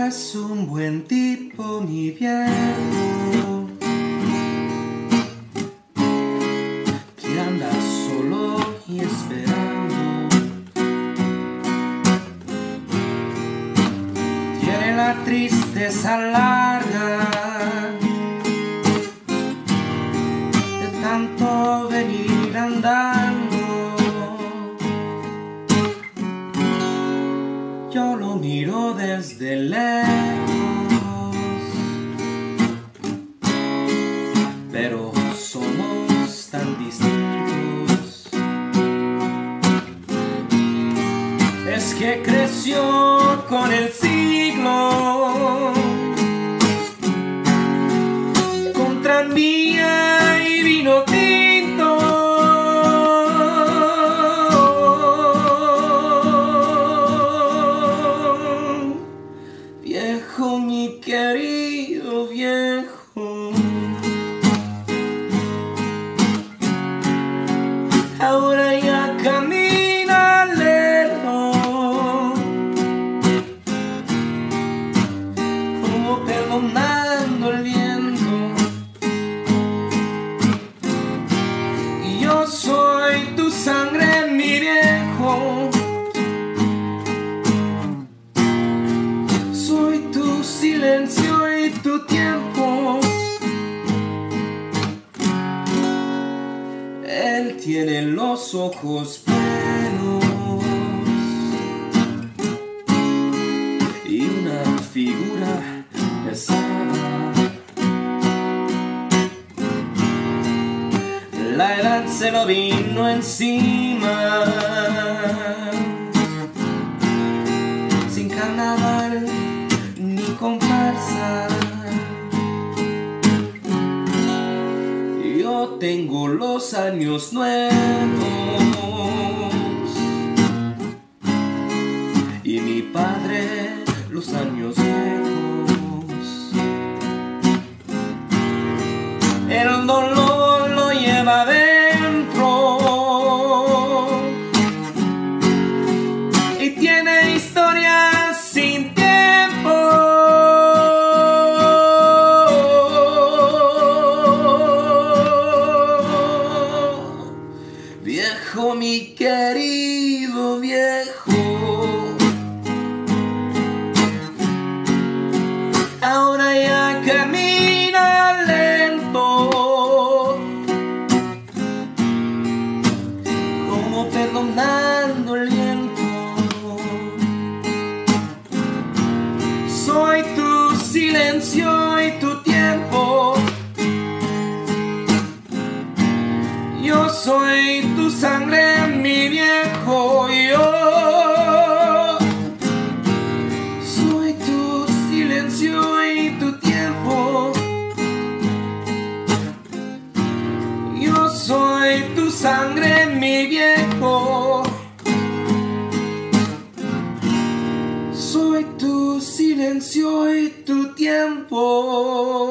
es un buen tipo, mi viejo, que anda solo y esperando. Tiene la tristeza larga de tanto venir andando. Yo lo miro desde lejos, pero somos tan distintos. Es que creció con el siglo, con tranvía y vino tinto. Viejo, mi querido viejo, ahora ya camina lento, como perdonando el viento. Y yo soy tu sangre, mi viejo, soy tu silencio y tu tiempo. Él tiene los ojos plenos y una figura pesada. La edad se lo vino encima, sin carnaval ni comparsa. Yo tengo los años nuevos y mi padre los años viejos. El dolor lo lleva adentro y tiene historias sin tiempo. Viejo, mi querido viejo, ahora ya camina lento, como perdonando el viento. Soy tu silencio y tu tiempo. Yo soy tu sangre, mi viejo, yo soy tu silencio y tu tiempo. Yo soy tu sangre, mi viejo, soy tu silencio y tu tiempo.